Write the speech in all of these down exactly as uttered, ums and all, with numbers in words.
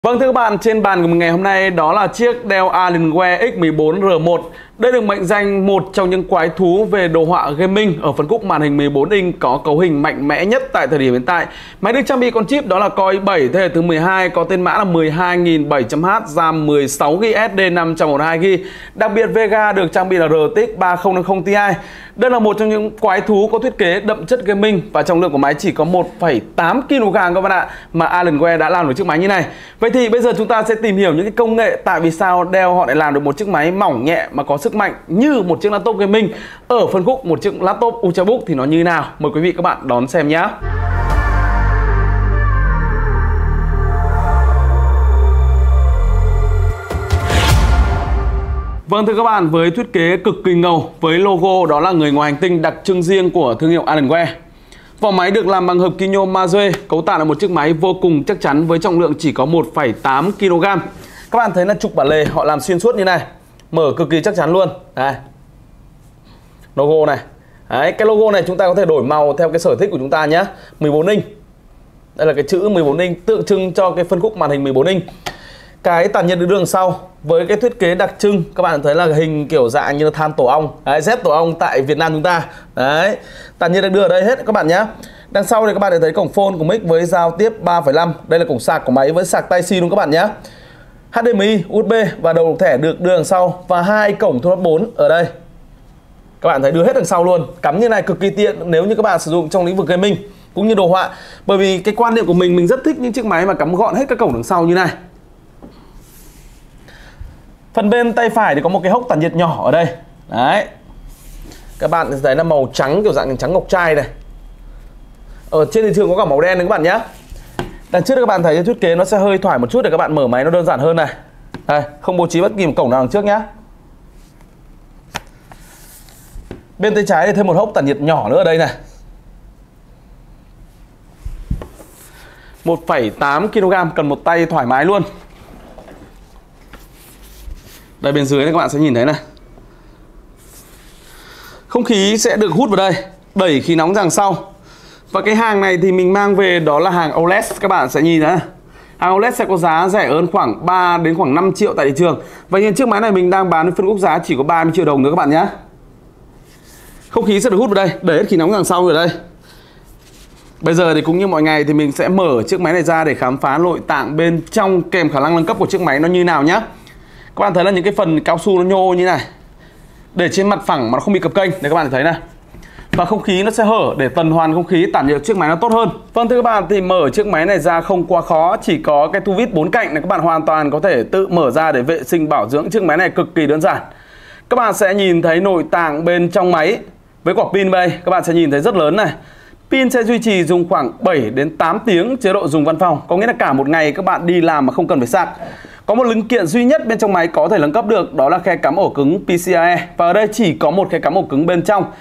Vâng thưa các bạn, trên bàn của mình ngày hôm nay đó là chiếc Dell Alienware X mười bốn R một. Đây được mệnh danh một trong những quái thú về đồ họa gaming ở phân khúc màn hình mười bốn inch có cấu hình mạnh mẽ nhất tại thời điểm hiện tại. Máy được trang bị con chip đó là Core i bảy thế hệ thứ mười hai, có tên mã là mười hai nghìn bảy trăm H, RAM mười sáu gi ga bai, S S D năm trăm mười hai gi ga bai. Đặc biệt Vega được trang bị là R T X ba không năm không Ti. Đây là một trong những quái thú có thiết kế đậm chất gaming và trọng lượng của máy chỉ có một phẩy tám ki lô gam các bạn ạ, mà Alienware đã làm được chiếc máy như này. Vậy thì bây giờ chúng ta sẽ tìm hiểu những cái công nghệ tại vì sao Dell họ lại làm được một chiếc máy mỏng nhẹ mà có sức mạnh như một chiếc laptop gaming ở phân khúc một chiếc laptop Ultrabook thì nó như thế nào. Mời quý vị các bạn đón xem nhé. Vâng thưa các bạn, với thiết kế cực kỳ ngầu với logo đó là người ngoài hành tinh đặc trưng riêng của thương hiệu Alienware. Vỏ máy được làm bằng hợp kim nhôm Mazué, cấu tạo là một chiếc máy vô cùng chắc chắn với trọng lượng chỉ có một phẩy tám ki lô gam. Các bạn thấy là trục bản lề họ làm xuyên suốt như này, mở cực kỳ chắc chắn luôn. Đây. Logo này. Đấy, cái logo này chúng ta có thể đổi màu theo cái sở thích của chúng ta nhé. mười bốn inch. Đây là cái chữ mười bốn inch tượng trưng cho cái phân khúc màn hình mười bốn inch. Cái tản nhiệt đường sau với cái thiết kế đặc trưng, các bạn thấy là hình kiểu dạng như là than tổ ong, đấy, dép tổ ong tại Việt Nam chúng ta. Đấy, tản nhiệt được đưa ở đây hết các bạn nhé. Đằng sau thì các bạn thấy cổng phone của mic với giao tiếp ba phẩy năm. Đây là cổng sạc của máy với sạc Type-C luôn các bạn nhé. H D M I, U S B và đầu thẻ được đưa đằng sau và hai cổng thu nạp bốn ở đây. Các bạn thấy đưa hết đằng sau luôn, cắm như này cực kỳ tiện nếu như các bạn sử dụng trong lĩnh vực gaming cũng như đồ họa. Bởi vì cái quan niệm của mình mình rất thích những chiếc máy mà cắm gọn hết các cổng đằng sau như này. Phần bên tay phải thì có một cái hốc tản nhiệt nhỏ ở đây. Đấy. Các bạn thấy là màu trắng kiểu dạng trắng ngọc trai này. Ở trên thị trường có cả màu đen đấy các bạn nhé. Đằng trước các bạn thấy thiết kế nó sẽ hơi thoải một chút để các bạn mở máy nó đơn giản hơn này. Đây, không bố trí bất kỳ một cổng nào đằng trước nhé. Bên tay trái thì thêm một hốc tản nhiệt nhỏ nữa ở đây này. một phẩy tám ki lô gam cần một tay thoải mái luôn. Đây bên dưới này các bạn sẽ nhìn thấy này. Không khí sẽ được hút vào đây, đẩy khí nóng đằng sau. Và cái hàng này thì mình mang về đó là hàng ô lét, các bạn sẽ nhìn thấy. Hàng ô lét sẽ có giá rẻ hơn khoảng ba đến khoảng năm triệu tại thị trường. Và hiện chiếc máy này mình đang bán với phân khúc giá chỉ có ba mươi triệu đồng nữa các bạn nhé. Không khí sẽ được hút vào đây, đẩy hết khí nóng đằng sau ở đây. Bây giờ thì cũng như mọi ngày thì mình sẽ mở chiếc máy này ra để khám phá nội tạng bên trong kèm khả năng nâng cấp của chiếc máy nó như nào nhé. Các bạn thấy là những cái phần cao su nó nhô như này, để trên mặt phẳng mà nó không bị cập kênh. Để các bạn thấy này. Và không khí nó sẽ hở để tuần hoàn không khí, tản nhiệt chiếc máy nó tốt hơn. Vâng thưa các bạn, thì mở chiếc máy này ra không quá khó. Chỉ có cái tu vít bốn cạnh này các bạn hoàn toàn có thể tự mở ra để vệ sinh bảo dưỡng chiếc máy này cực kỳ đơn giản. Các bạn sẽ nhìn thấy nội tạng bên trong máy với quả pin đây, các bạn sẽ nhìn thấy rất lớn này. Pin sẽ duy trì dùng khoảng bảy đến tám tiếng chế độ dùng văn phòng. Có nghĩa là cả một ngày các bạn đi làm mà không cần phải sạc. Có một linh kiện duy nhất bên trong máy có thể nâng cấp được, đó là khe cắm ổ cứng P C I E. Và ở đây chỉ có một khe cắm ổ cứng bên trong.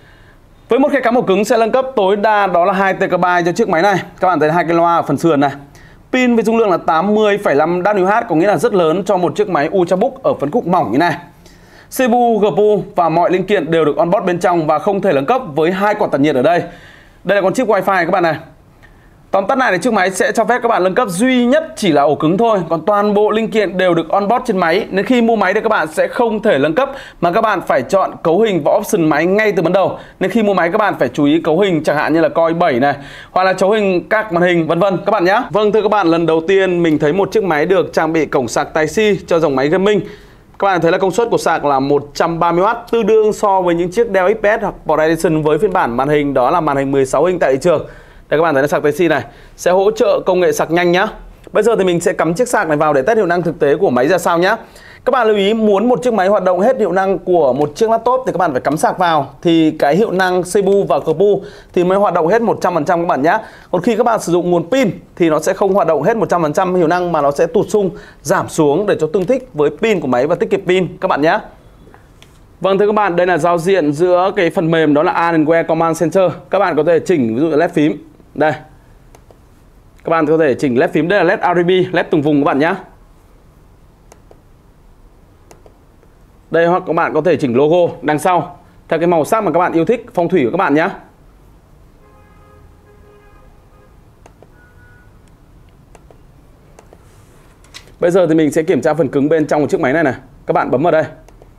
Với một khe cắm ổ cứng sẽ nâng cấp tối đa đó là hai tê ca bai cho chiếc máy này. Các bạn thấy hai cái loa ở phần sườn này. Pin với dung lượng là tám mươi phẩy năm Wh, có nghĩa là rất lớn cho một chiếc máy Ultrabook ở phân khúc mỏng như này. xê pê u, giê pê u và mọi linh kiện đều được onboard bên trong và không thể nâng cấp với hai quạt tản nhiệt ở đây. Đây là con chip Wi-Fi các bạn này. Tóm tắt lại thì chiếc máy sẽ cho phép các bạn nâng cấp duy nhất chỉ là ổ cứng thôi, còn toàn bộ linh kiện đều được onboard trên máy. Nên khi mua máy thì các bạn sẽ không thể nâng cấp mà các bạn phải chọn cấu hình và option máy ngay từ ban đầu. Nên khi mua máy các bạn phải chú ý cấu hình chẳng hạn như là Core i bảy này, hoặc là cấu hình các màn hình vân vân các bạn nhé. Vâng thưa các bạn, lần đầu tiên mình thấy một chiếc máy được trang bị cổng sạc Type-C cho dòng máy gaming. Các bạn thấy là công suất của sạc là một trăm ba mươi oát, tương đương so với những chiếc Dell ích pê ét hoặc Power Edition với phiên bản màn hình đó là màn hình mười sáu inch tại thị trường. Đây các bạn thấy là sạc Type-C này sẽ hỗ trợ công nghệ sạc nhanh nhá. Bây giờ thì mình sẽ cắm chiếc sạc này vào để test hiệu năng thực tế của máy ra sao nhá. Các bạn lưu ý, muốn một chiếc máy hoạt động hết hiệu năng của một chiếc laptop thì các bạn phải cắm sạc vào, thì cái hiệu năng xê pê u và giê pê u thì mới hoạt động hết một trăm phần trăm các bạn nhé. Còn khi các bạn sử dụng nguồn pin thì nó sẽ không hoạt động hết một trăm phần trăm hiệu năng mà nó sẽ tụt sung, giảm xuống để cho tương thích với pin của máy và tiết kiệm pin các bạn nhé. Vâng thưa các bạn, đây là giao diện giữa cái phần mềm đó là Alienware Command Center. Các bạn có thể chỉnh ví dụ led phím. Đây. Các bạn có thể chỉnh led phím, đây là led R G B, led từng vùng các bạn nhé. Đây, hoặc các bạn có thể chỉnh logo đằng sau theo cái màu sắc mà các bạn yêu thích, phong thủy của các bạn nhé. Bây giờ thì mình sẽ kiểm tra phần cứng bên trong của chiếc máy này này. Các bạn bấm vào đây.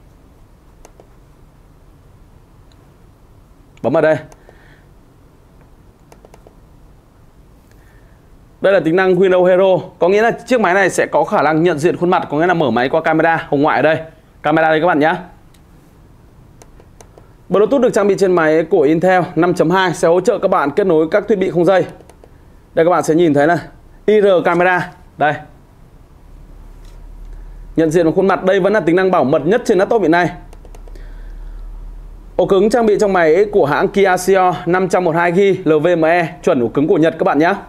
Bấm vào đây. Đây là tính năng Windows Hero, có nghĩa là chiếc máy này sẽ có khả năng nhận diện khuôn mặt, có nghĩa là mở máy qua camera hồng ngoại ở đây. Camera đây các bạn nhé. Bluetooth được trang bị trên máy của Intel năm chấm hai sẽ hỗ trợ các bạn kết nối các thiết bị không dây. Đây các bạn sẽ nhìn thấy này, i rờ camera, đây. Nhận diện khuôn mặt, đây vẫn là tính năng bảo mật nhất trên laptop hiện nay. Ổ cứng trang bị trong máy của hãng Kia Ceon năm một hai gi-ga-bai L V M E, chuẩn ổ cứng của Nhật các bạn nhé.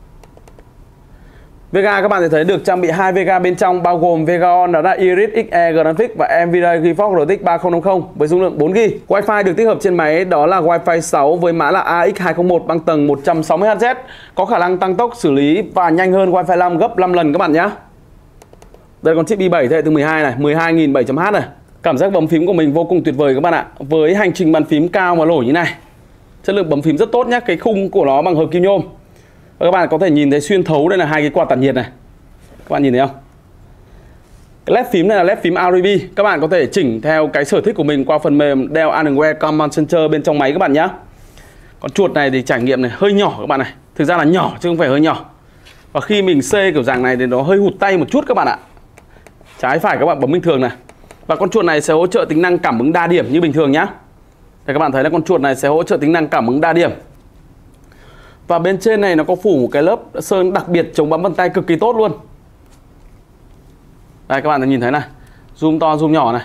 Vega các bạn sẽ thấy được trang bị hai Vega bên trong, bao gồm Vega On đó là Iris ích e Graphics và Nvidia GeForce R T X ba không năm không với dung lượng bốn gi-ga-bai. Wi-Fi được tích hợp trên máy đó là Wi-Fi sáu với mã là A X hai không một băng tầng một trăm sáu mươi héc, có khả năng tăng tốc xử lý và nhanh hơn Wi-Fi năm gấp năm lần các bạn nhé. Đây còn chip i bảy thế hệ thứ mười hai này, mười hai nghìn bảy trăm H này. Cảm giác bấm phím của mình vô cùng tuyệt vời các bạn ạ. Với hành trình bàn phím cao mà nổi như này, chất lượng bấm phím rất tốt nhé. Cái khung của nó bằng hợp kim nhôm. Và các bạn có thể nhìn thấy xuyên thấu, đây là hai cái quạt tản nhiệt này. Các bạn nhìn thấy không? Cái led phím này là led phím R G B. Các bạn có thể chỉnh theo cái sở thích của mình qua phần mềm Dell Alienware Command Center bên trong máy các bạn nhé. Còn chuột này thì trải nghiệm này hơi nhỏ các bạn này. Thực ra là nhỏ chứ không phải hơi nhỏ. Và khi mình xê kiểu dạng này thì nó hơi hụt tay một chút các bạn ạ. Trái phải các bạn bấm bình thường này. Và con chuột này sẽ hỗ trợ tính năng cảm ứng đa điểm như bình thường nhé. Đây các bạn thấy là con chuột này sẽ hỗ trợ tính năng cảm ứng đa điểm. Và bên trên này nó có phủ một cái lớp sơn đặc biệt chống bám vân tay cực kỳ tốt luôn. Đây các bạn nhìn thấy này, zoom to zoom nhỏ này.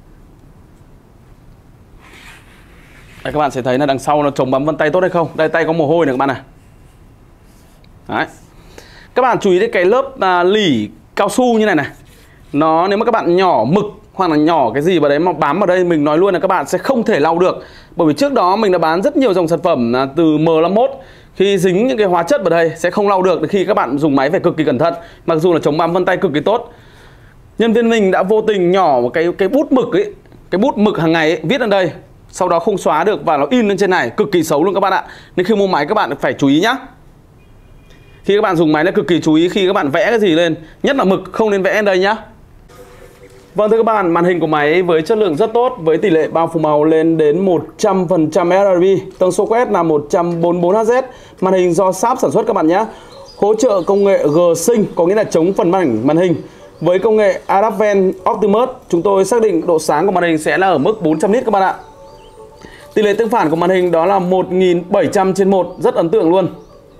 Đây các bạn sẽ thấy là đằng sau nó chống bám vân tay tốt hay không. Đây tay có mồ hôi này các bạn này. Đấy. Các bạn chú ý đến cái lớp à, lỉ cao su như này này. Nó nếu mà các bạn nhỏ mực hoặc là nhỏ cái gì vào đấy mà bám vào đây, mình nói luôn là các bạn sẽ không thể lau được. Bởi vì trước đó mình đã bán rất nhiều dòng sản phẩm từ M năm mươi mốt, khi dính những cái hóa chất vào đây sẽ không lau được, khi các bạn dùng máy phải cực kỳ cẩn thận. Mặc dù là chống bám vân tay cực kỳ tốt. Nhân viên mình đã vô tình nhỏ một cái cái bút mực ấy, cái bút mực hàng ngày ấy, viết lên đây, sau đó không xóa được và nó in lên trên này, cực kỳ xấu luôn các bạn ạ. Nên khi mua máy các bạn phải chú ý nhá. Khi các bạn dùng máy là cực kỳ chú ý khi các bạn vẽ cái gì lên, nhất là mực không nên vẽ lên đây nhá. Vâng thưa các bạn, màn hình của máy với chất lượng rất tốt, với tỷ lệ bao phủ màu lên đến một trăm phần trăm sRGB, tần số quét là một trăm bốn mươi bốn héc, màn hình do Sharp sản xuất các bạn nhé. Hỗ trợ công nghệ G-Sync, có nghĩa là chống phần màn hình màn hình. Với công nghệ Advent Optimus, chúng tôi xác định độ sáng của màn hình sẽ là ở mức bốn trăm nit các bạn ạ. Tỷ lệ tương phản của màn hình đó là một nghìn bảy trăm trên một, rất ấn tượng luôn.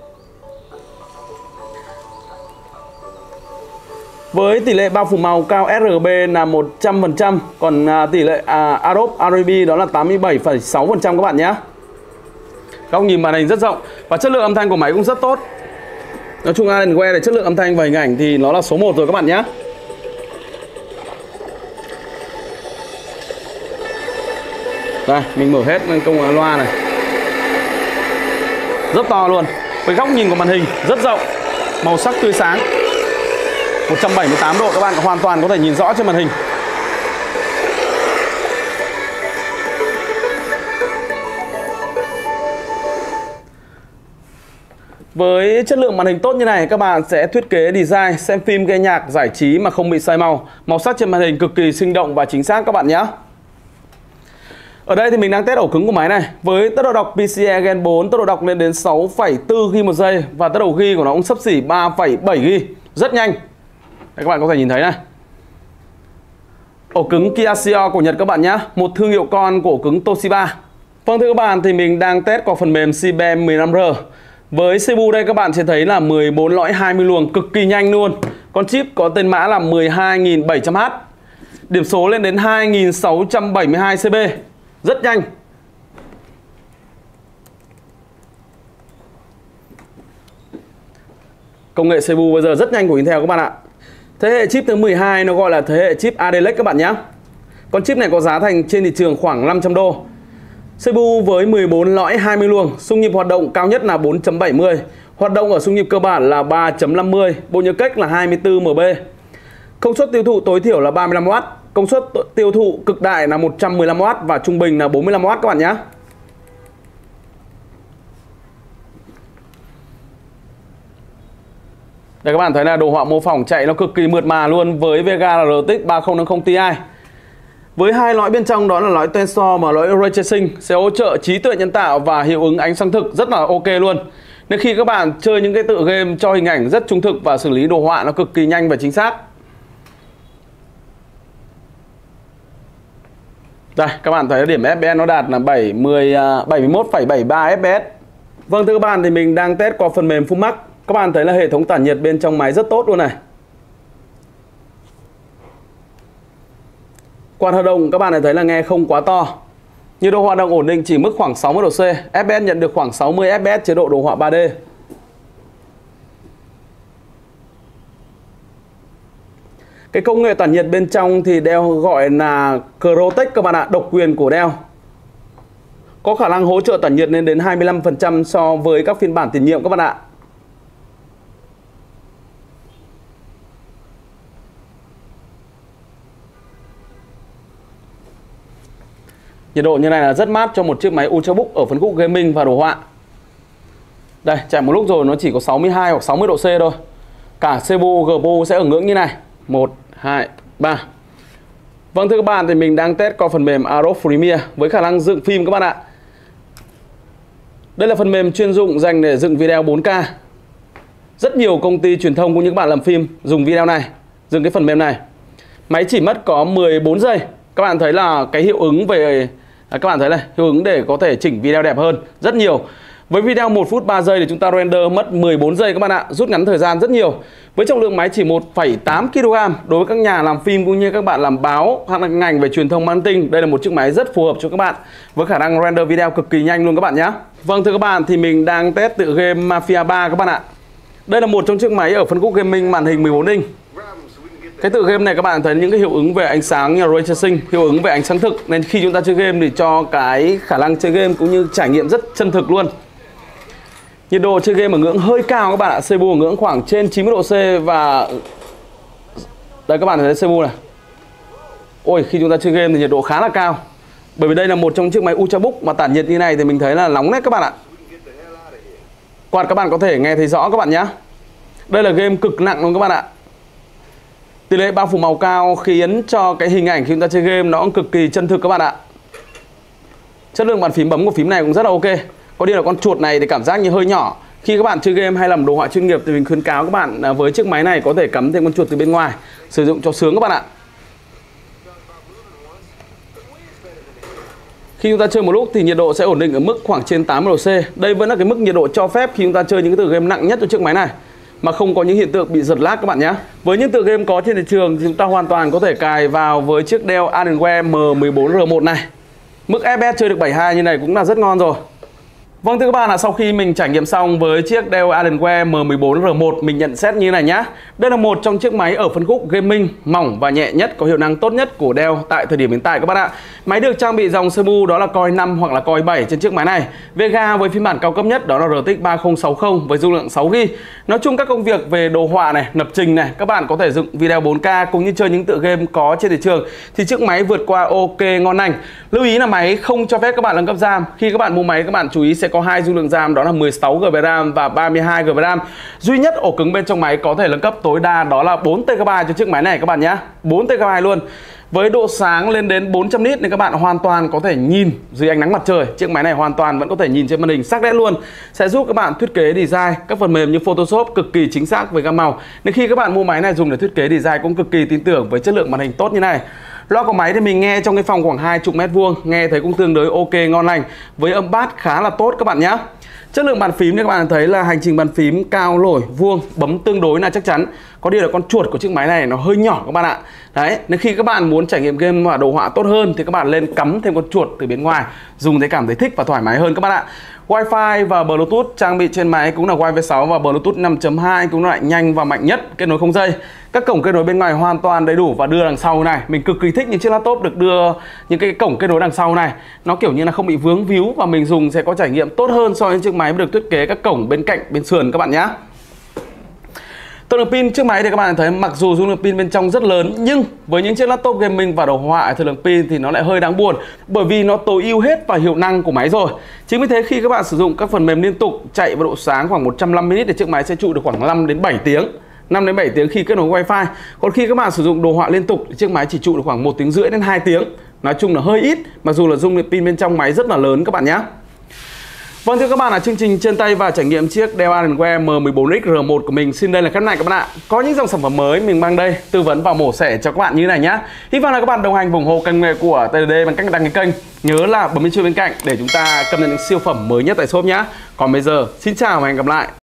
Với tỷ lệ bao phủ màu cao R G B là một trăm phần trăm, còn à, tỷ lệ à, Adobe R G B đó là tám mươi bảy phẩy sáu phần trăm các bạn nhé. Góc nhìn màn hình rất rộng và chất lượng âm thanh của máy cũng rất tốt. Nói chung Alienware để chất lượng âm thanh và hình ảnh thì nó là số một rồi các bạn nhé. Đây, mình mở hết công loa này. Rất to luôn. Với góc nhìn của màn hình rất rộng, màu sắc tươi sáng. một trăm bảy mươi tám độ, các bạn hoàn toàn có thể nhìn rõ trên màn hình. Với chất lượng màn hình tốt như này, các bạn sẽ thiết kế design, xem phim, nghe nhạc, giải trí mà không bị sai màu. Màu sắc trên màn hình cực kỳ sinh động và chính xác các bạn nhé. Ở đây thì mình đang test ổ cứng của máy này. Với tốc độ đọc P C I E Gen bốn, tốc độ đọc lên đến sáu phẩy bốn gi-ga-bai một giây và tốc độ ghi của nó cũng xấp xỉ ba phẩy bảy gi-ga-bai, rất nhanh. Đây, các bạn có thể nhìn thấy này. Ổ cứng Kia Ceon của Nhật các bạn nhé, một thương hiệu con của ổ cứng Toshiba. Vâng thưa các bạn, thì mình đang test qua phần mềm C B E M mười lăm R. Với xê pê u đây các bạn sẽ thấy là mười bốn lõi hai mươi luồng, cực kỳ nhanh luôn. Con chip có tên mã là mười hai nghìn bảy trăm H. Điểm số lên đến hai nghìn sáu trăm bảy mươi hai C B, rất nhanh. Công nghệ xê pê u bây giờ rất nhanh của Intel các bạn ạ. Thế hệ chip thứ mười hai nó gọi là thế hệ chip Alder Lake các bạn nhé. Con chip này có giá thành trên thị trường khoảng năm trăm đô. xê pê u với mười bốn lõi hai mươi luồng, xung nhịp hoạt động cao nhất là bốn chấm bảy mươi. Hoạt động ở xung nhịp cơ bản là ba chấm năm mươi, bộ nhớ cách là hai mươi tư M B. Công suất tiêu thụ tối thiểu là ba mươi lăm oát, công suất tiêu thụ cực đại là một trăm mười lăm oát và trung bình là bốn mươi lăm oát các bạn nhé. Đây các bạn thấy là đồ họa mô phỏng chạy nó cực kỳ mượt mà luôn với Vega là rờ tê ích ba không năm không Ti. Với hai lõi bên trong đó là lõi Tensor và lõi Ray Tracing sẽ hỗ trợ trí tuệ nhân tạo và hiệu ứng ánh sáng thực rất là ok luôn. Nên khi các bạn chơi những cái tựa game cho hình ảnh rất trung thực và xử lý đồ họa nó cực kỳ nhanh và chính xác. Đây các bạn thấy điểm ép pê ét nó đạt là bảy mươi, bảy mươi mốt phẩy bảy ba ép pê ét. Vâng thưa các bạn, thì mình đang test qua phần mềm Full Max. Các bạn thấy là hệ thống tản nhiệt bên trong máy rất tốt luôn này. Quạt hoạt động các bạn thấy là nghe không quá to. Nhiệt độ hoạt động ổn định chỉ mức khoảng sáu mươi độ C. ép pê ét nhận được khoảng sáu mươi ép pê ét chế độ đồ họa ba D. Cái công nghệ tản nhiệt bên trong thì Dell gọi là Crotech các bạn ạ, độc quyền của Dell. Có khả năng hỗ trợ tản nhiệt lên đến hai mươi lăm phần trăm so với các phiên bản tiền nhiệm các bạn ạ. Nhiệt độ như này là rất mát cho một chiếc máy Ultrabook ở phân khúc gaming và đồ họa. Đây, chạy một lúc rồi nó chỉ có sáu mươi hai hoặc sáu mươi độ C thôi. Cả xê pê u, giê pê u sẽ ở ngưỡng như này. một, hai, ba. Vâng thưa các bạn, thì mình đang test qua phần mềm Adobe Premiere với khả năng dựng phim các bạn ạ. Đây là phần mềm chuyên dụng dành để dựng video bốn K. Rất nhiều công ty truyền thông cũng như các bạn làm phim dùng video này, dùng cái phần mềm này. Máy chỉ mất có mười bốn giây. Các bạn thấy là cái hiệu ứng về à, các bạn thấy này, hiệu ứng để có thể chỉnh video đẹp hơn rất nhiều. Với video một phút ba giây thì chúng ta render mất mười bốn giây các bạn ạ, rút ngắn thời gian rất nhiều. Với trọng lượng máy chỉ một phẩy tám ki lô gam, đối với các nhà làm phim cũng như các bạn làm báo hoặc là ngành về truyền thông marketing, đây là một chiếc máy rất phù hợp cho các bạn với khả năng render video cực kỳ nhanh luôn các bạn nhé. Vâng thưa các bạn, thì mình đang test tựa game Mafia ba các bạn ạ. Đây là một trong chiếc máy ở phân khúc gaming màn hình mười bốn inch. Cái tựa game này các bạn thấy những cái hiệu ứng về ánh sáng như Ray Tracing, hiệu ứng về ánh sáng thực, nên khi chúng ta chơi game thì cho cái khả năng chơi game cũng như trải nghiệm rất chân thực luôn. Nhiệt độ chơi game ở ngưỡng hơi cao các bạn ạ, xê pê u ở ngưỡng khoảng trên chín mươi độ C và đây các bạn thấy xê pê u này. Ôi, khi chúng ta chơi game thì nhiệt độ khá là cao. Bởi vì đây là một trong chiếc máy Ultrabook mà tản nhiệt như này thì mình thấy là nóng đấy các bạn ạ. Quạt các bạn có thể nghe thấy rõ các bạn nhé. Đây là game cực nặng luôn các bạn ạ. Tỷ lệ bao phủ màu cao khiến cho cái hình ảnh khi chúng ta chơi game nó cũng cực kỳ chân thực các bạn ạ. Chất lượng bàn phím bấm của phím này cũng rất là ok. Có điều là con chuột này thì cảm giác như hơi nhỏ. Khi các bạn chơi game hay làm đồ họa chuyên nghiệp thì mình khuyến cáo các bạn với chiếc máy này có thể cắm thêm con chuột từ bên ngoài, sử dụng cho sướng các bạn ạ. Khi chúng ta chơi một lúc thì nhiệt độ sẽ ổn định ở mức khoảng trên tám mươi độ C. Đây vẫn là cái mức nhiệt độ cho phép khi chúng ta chơi những cái tựa game nặng nhất cho chiếc máy này, mà không có những hiện tượng bị giật lag các bạn nhé. Với những tựa game có trên thị trường thì chúng ta hoàn toàn có thể cài vào với chiếc Dell Alienware M mười bốn R một này. Mức ép pê ét chơi được bảy mươi hai như này cũng là rất ngon rồi. Vâng thưa các bạn, là sau khi mình trải nghiệm xong với chiếc Dell Alienware M mười bốn R một, mình nhận xét như này nhá. Đây là một trong chiếc máy ở phân khúc gaming mỏng và nhẹ nhất, có hiệu năng tốt nhất của Dell tại thời điểm hiện tại các bạn ạ. Máy được trang bị dòng xê pê u đó là Core i năm hoặc là Core i bảy trên chiếc máy này. Vega với phiên bản cao cấp nhất đó là rờ tê ích ba không sáu không với dung lượng sáu gi ga bai. Nói chung các công việc về đồ họa này, lập trình này, các bạn có thể dựng video bốn K cũng như chơi những tựa game có trên thị trường thì chiếc máy vượt qua ok ngon lành. Lưu ý là máy không cho phép các bạn nâng cấp RAM. Khi các bạn mua máy các bạn chú ý sẽ có hai dung lượng RAM đó là mười sáu gi ga bai RAM và ba mươi hai gi ga bai RAM. Duy nhất ổ cứng bên trong máy có thể nâng cấp tối đa đó là bốn tê bai cho chiếc máy này các bạn nhé. bốn tê bai luôn. Với độ sáng lên đến bốn trăm nit nên các bạn hoàn toàn có thể nhìn dưới ánh nắng mặt trời. Chiếc máy này hoàn toàn vẫn có thể nhìn trên màn hình sắc nét luôn. Sẽ giúp các bạn thiết kế design các phần mềm như Photoshop cực kỳ chính xác về gam màu. Nên khi các bạn mua máy này dùng để thiết kế design cũng cực kỳ tin tưởng với chất lượng màn hình tốt như này. Loa của máy thì mình nghe trong cái phòng khoảng hai mươi mét vuông, nghe thấy cũng tương đối ok ngon lành với âm bass khá là tốt các bạn nhé. Chất lượng bàn phím thì các bạn thấy là hành trình bàn phím cao lồi vuông, bấm tương đối là chắc chắn. Có điều là con chuột của chiếc máy này nó hơi nhỏ các bạn ạ. Đấy, nên khi các bạn muốn trải nghiệm game và đồ họa tốt hơn thì các bạn lên cắm thêm con chuột từ bên ngoài, dùng thấy cảm thấy thích và thoải mái hơn các bạn ạ. Wi-Fi và Bluetooth trang bị trên máy cũng là Wi-Fi sáu và Bluetooth năm chấm hai cũng là nhanh và mạnh nhất kết nối không dây. Các cổng kết nối bên ngoài hoàn toàn đầy đủ và đưa đằng sau này. Mình cực kỳ thích những chiếc laptop được đưa những cái cổng kết nối đằng sau này. Nó kiểu như là không bị vướng víu và mình dùng sẽ có trải nghiệm tốt hơn so với chiếc máy được thiết kế các cổng bên cạnh, bên sườn các bạn nhé. Dung lượng pin chiếc máy thì các bạn thấy mặc dù dung lượng pin bên trong rất lớn nhưng với những chiếc laptop gaming và đồ họa thời lượng pin thì nó lại hơi đáng buồn bởi vì nó tối ưu hết vào hiệu năng của máy rồi. Chính vì thế khi các bạn sử dụng các phần mềm liên tục chạy với độ sáng khoảng một trăm năm mươi nit thì chiếc máy sẽ trụ được khoảng năm đến bảy tiếng. năm đến bảy tiếng khi kết nối Wi-Fi. Còn khi các bạn sử dụng đồ họa liên tục thì chiếc máy chỉ trụ được khoảng một tiếng rưỡi đến hai tiếng. Nói chung là hơi ít, mặc dù là dung lượng pin bên trong máy rất là lớn các bạn nhé. Vâng, thưa các bạn, là chương trình trên tay và trải nghiệm chiếc Dell Alienware M mười bốn X R một của mình xin đây là khép lại các bạn ạ. Có những dòng sản phẩm mới mình mang đây tư vấn và mổ xẻ cho các bạn như thế này nhé. Hy vọng là các bạn đồng hành ủng hộ kênh nghề của tê lờ đê bằng cách đăng ký kênh. Nhớ là bấm chuông bên cạnh để chúng ta cập nhật những siêu phẩm mới nhất tại shop nhé. Còn bây giờ, xin chào và hẹn gặp lại.